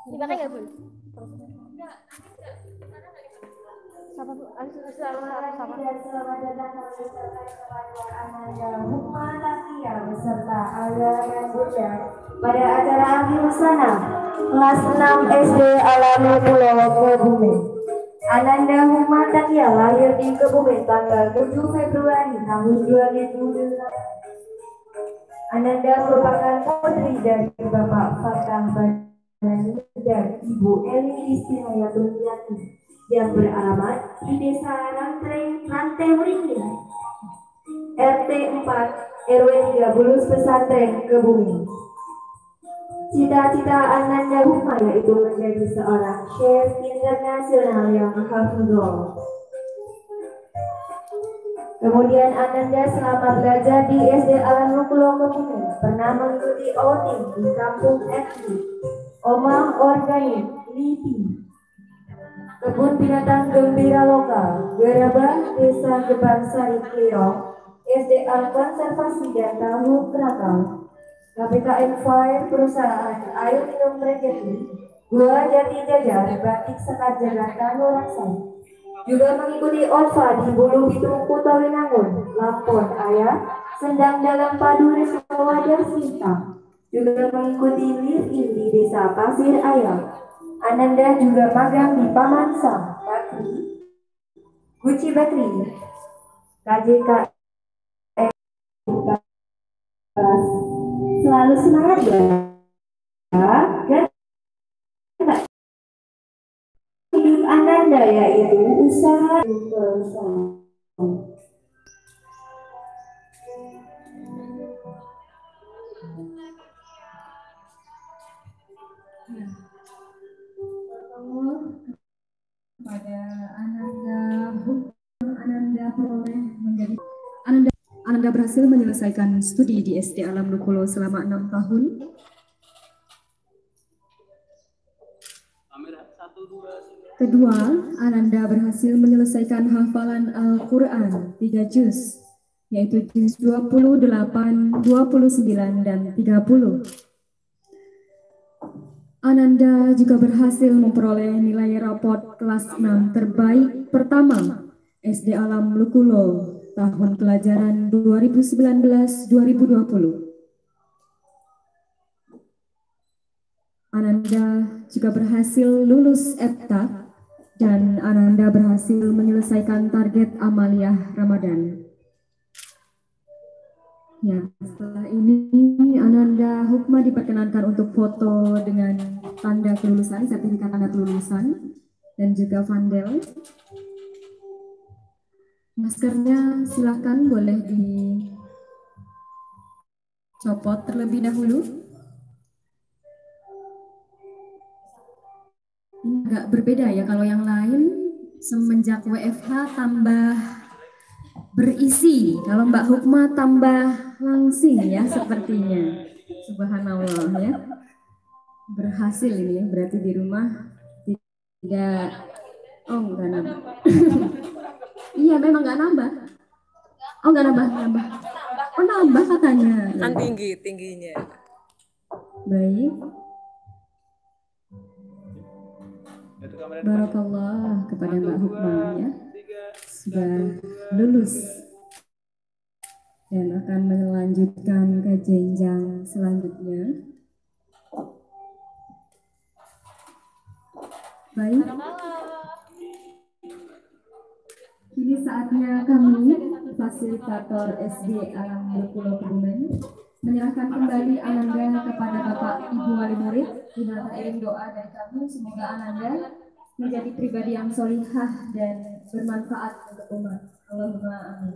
Dipakai nggak, Bu? Sama Bu, sama. Hukma Takia beserta Ayah dan Bunda pada acara akhir sana kelas 6 SD Alami Pulau Kebumen. Ananda Hukma Takia lahir di Kebumen tanggal 7 Februari tahun 2008. Ananda merupakan putri dari Bapak Fatah Badani dan Ibu Eli Istimayatuliati yang beralamat di Desa Rantai Meringin, RT 4 RW 3 Bulus Pesantren Kebumen. Cita-cita Ananda Hukma yaitu menjadi seorang chef internasional yang hafidhol. Kemudian Ananda selama belajar di SD Alam Nukulo Kebumen pernah mengikuti outing di kampung FI, Omah Organik, LIPI, Kebun Binatang Gembira Lokal, Gerabah, Desa Gebangsari Klirong, SDA Konservasi dan Tahu Krakal, KPKN Fire Perusahaan Air Minum Rejeki, Gua Jati Jajar, Batik Sekat Jakarta Nuraksai. Juga mengikuti ONFA di Bulu Bitung Kutawinangun, Lampon Ayah, Sendang Dalam Padu Desa Wajar Sintang. Juga mengikuti live-in di Desa Pasir Ayam. Ananda juga magang di Paman Sam, Bakri, Guci Bakri, KJK, selalu semangat ya. Dan hidup Ananda yaitu usaha bersama. Pada Ananda peroleh menjadi Ananda berhasil menyelesaikan studi di SD Alam Nukulo selama 6 tahun. Kedua, Ananda berhasil menyelesaikan hafalan Al-Quran 3 juz, yaitu juz 28, 29, dan 30. Ananda juga berhasil memperoleh nilai raport kelas 6 terbaik pertama SD Alam Nukulo tahun pelajaran 2019-2020. Ananda juga berhasil lulus EPTA dan Ananda berhasil menyelesaikan target amaliyah Ramadan. Ya, setelah ini Ananda Hukma diperkenankan untuk foto dengan tanda kelulusan, sertifikat tanda kelulusan, dan juga vandel. Maskernya silakan boleh dicopot terlebih dahulu. Ini agak berbeda ya, kalau yang lain semenjak WFH tambah berisi, kalau Mbak Hukma tambah langsing ya sepertinya. Subhanallah ya. Berhasil ini berarti di rumah tidak, oh enggak nambah. Iya memang enggak nambah. Oh enggak nambah. Oh nambah katanya. Kan tingginya. Baik. Barakallah kepada Mbak Hukma ya. Sudah lulus dan akan melanjutkan ke jenjang selanjutnya. Baik. Kini saatnya kami, fasilitator SD Alam Nukulo Kebumen, menyerahkan kembali Ananda kepada Bapak Ibu Wali Murid. Dengan mengirim doa dari kami, semoga Ananda menjadi pribadi yang solihah dan bermanfaat untuk umat. Allahumma amin.